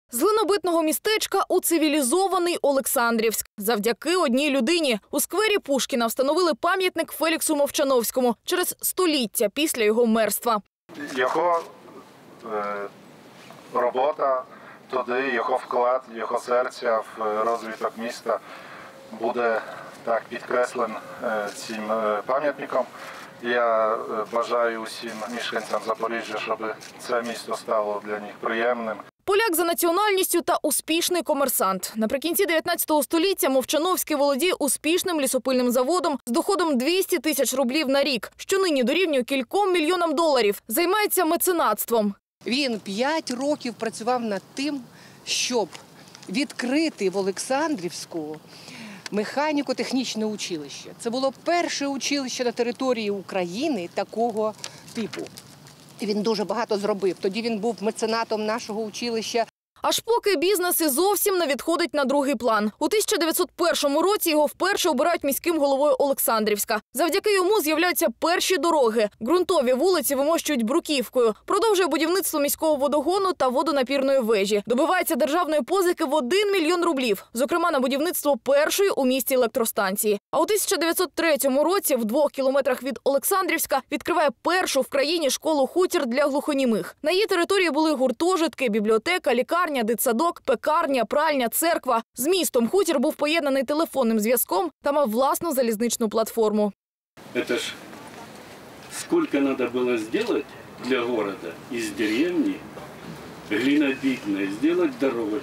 З глинобитного містечка у цивілізований Олександрівськ. Завдяки одній людині у сквері Пушкіна встановили пам'ятник Феліксу Мовчановському через століття після його мерства. Його робота туди, його вклад, його серця в розвиток міста буде так підкреслен цим пам'ятником. Я бажаю усім мешканцям Запоріжжя, щоб це місто стало для них приємним. Поляк за національністю та успішний комерсант. Наприкінці 19 століття Мовчановський володіє успішним лісопильним заводом з доходом 200 тисяч рублів на рік, що нині дорівнює кільком мільйонам доларів. Займається меценатством. Він 5 років працював над тим, щоб відкрити в Олександрівську механіко-технічне училище. Це було перше училище на території України такого типу. Він дуже багато зробив. Тоді він був меценатом нашого училища. Аж поки бізнес і зовсім не відходить на другий план. У 1901 році його вперше обирають міським головою Олександрівська. Завдяки йому з'являються перші дороги. Ґрунтові вулиці вимощують бруківкою. Продовжує будівництво міського водогону та водонапірної вежі. Добивається державної позики в 1 мільйон рублів. Зокрема, на будівництво першої у місті електростанції. А у 1903 році в 2 кілометрах від Олександрівська відкриває першу в країні школу-хутір для глухонімих. На її території були гуртожитки, бібліотека, лікарня, дитсадок, пекарня, пральня, церква. З містом хутір був поєднаний телефонним зв'язком та мав власну залізничну платформу. Это ж сколько надо было сделать для города из деревни глинобитной, сделать дороги,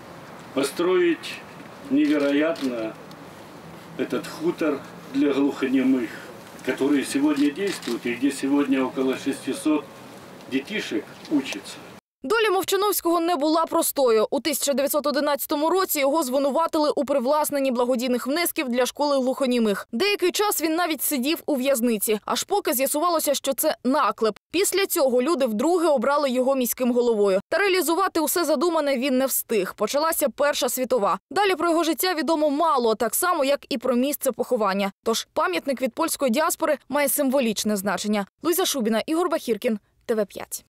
построить невероятно этот хутор для глухонемых, который сегодня действует и где сегодня около 600 детишек учатся. Доля Мовчановського не була простою. У 1911 році його звинуватили у привласненні благодійних внесків для школи глухонімих. Деякий час він навіть сидів у в'язниці, аж поки з'ясувалося, що це наклеп. Після цього люди вдруге обрали його міським головою. Та реалізувати усе задумане він не встиг. Почалася Перша світова. Далі про його життя відомо мало, так само, як і про місце поховання. Тож пам'ятник від польської діаспори має символічне значення. Луїза Шубіна, Ігор Бахіркін, ТВ5.